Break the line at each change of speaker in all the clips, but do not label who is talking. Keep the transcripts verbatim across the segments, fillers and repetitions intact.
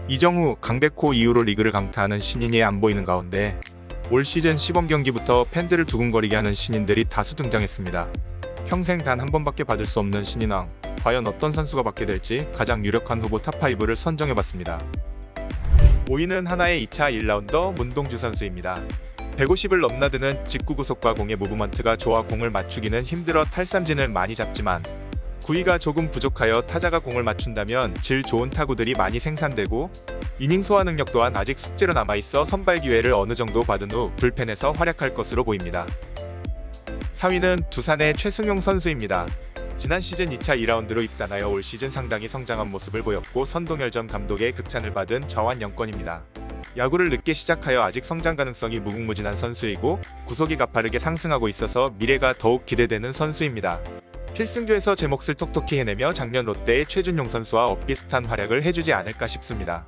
이정후, 강백호 이후로 리그를 강타하는 신인이 안 보이는 가운데 올 시즌 시범 경기부터 팬들을 두근거리게 하는 신인들이 다수 등장했습니다. 평생 단 한 번밖에 받을 수 없는 신인왕, 과연 어떤 선수가 받게 될지 가장 유력한 후보 탑오를 선정해봤습니다. 오 위는 하나의 이 차 일 라운더 문동주 선수입니다. 백오십을 넘나드는 직구 구속과 공의 무브먼트가 좋아 공을 맞추기는 힘들어 탈삼진을 많이 잡지만 구위가 조금 부족하여 타자가 공을 맞춘다면 질 좋은 타구들이 많이 생산되고 이닝 소화 능력 또한 아직 숙제로 남아있어 선발 기회를 어느 정도 받은 후 불펜에서 활약할 것으로 보입니다. 사 위는 두산의 최승용 선수입니다. 지난 시즌 이 차 이 라운드로 입단하여 올 시즌 상당히 성장한 모습을 보였고 선동열 전 감독의 극찬을 받은 좌완 영권입니다. 야구를 늦게 시작하여 아직 성장 가능성이 무궁무진한 선수이고 구속이 가파르게 상승하고 있어서 미래가 더욱 기대되는 선수입니다. 필승조에서 제 몫을 톡톡히 해내며 작년 롯데의 최준용 선수와 엇비슷한 활약을 해주지 않을까 싶습니다.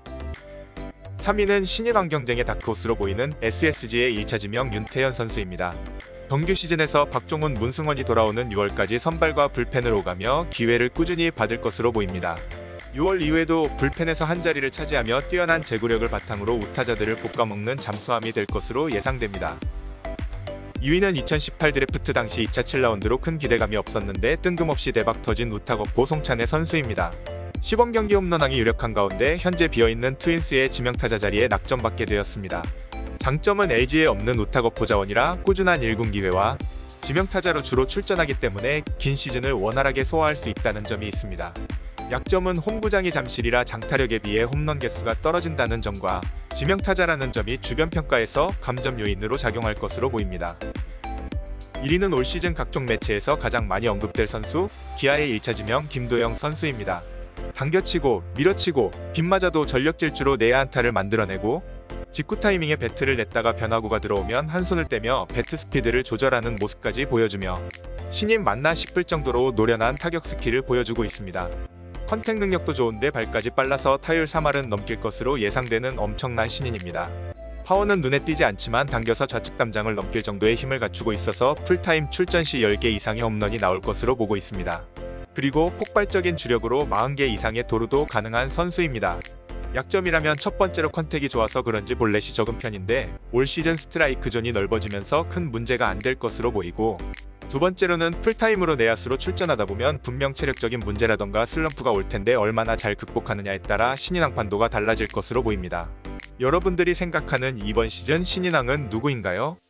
삼 위는 신인왕 경쟁의 다크호스로 보이는 에스에스지의 일 차 지명 윤태현 선수입니다. 정규 시즌에서 박종훈, 문승원이 돌아오는 유월까지 선발과 불펜을 오가며 기회를 꾸준히 받을 것으로 보입니다. 유월 이후에도 불펜에서 한자리를 차지하며 뛰어난 제구력을 바탕으로 우타자들을 볶아먹는 잠수함이 될 것으로 예상됩니다. 이 위는 이천십팔 드래프트 당시 이 차 칠 라운드로 큰 기대감이 없었는데 뜬금없이 대박 터진 우타거포 송찬의 선수입니다. 시범 경기 홈런왕이 유력한 가운데 현재 비어있는 트윈스의 지명타자 자리에 낙점받게 되었습니다. 장점은 엘지에 없는 우타거포 자원이라 꾸준한 일 군 기회와 지명타자로 주로 출전하기 때문에 긴 시즌을 원활하게 소화할 수 있다는 점이 있습니다. 약점은 홈구장이 잠실이라 장타력에 비해 홈런 개수가 떨어진다는 점과 지명타자라는 점이 주변 평가에서 감점 요인으로 작용할 것으로 보입니다. 일 위는 올 시즌 각종 매체에서 가장 많이 언급될 선수, 기아의 일 차 지명 김도영 선수입니다. 당겨치고, 밀어치고, 빗맞아도 전력 질주로 내야 안타를 만들어내고 직구 타이밍에 배트를 냈다가 변화구가 들어오면 한 손을 떼며 배트 스피드를 조절하는 모습까지 보여주며 신인 맞나 싶을 정도로 노련한 타격 스킬을 보여주고 있습니다. 컨택 능력도 좋은데 발까지 빨라서 타율 삼 할은 넘길 것으로 예상되는 엄청난 신인입니다. 파워는 눈에 띄지 않지만 당겨서 좌측 담장을 넘길 정도의 힘을 갖추고 있어서 풀타임 출전 시 열 개 이상의 홈런이 나올 것으로 보고 있습니다. 그리고 폭발적인 주력으로 사십 개 이상의 도루도 가능한 선수입니다. 약점이라면 첫 번째로 컨택이 좋아서 그런지 볼넷이 적은 편인데 올 시즌 스트라이크 존이 넓어지면서 큰 문제가 안 될 것으로 보이고 두 번째로는 풀타임으로 내야수로 출전하다 보면 분명 체력적인 문제라던가 슬럼프가 올 텐데 얼마나 잘 극복하느냐에 따라 신인왕 판도가 달라질 것으로 보입니다. 여러분들이 생각하는 이번 시즌 신인왕은 누구인가요?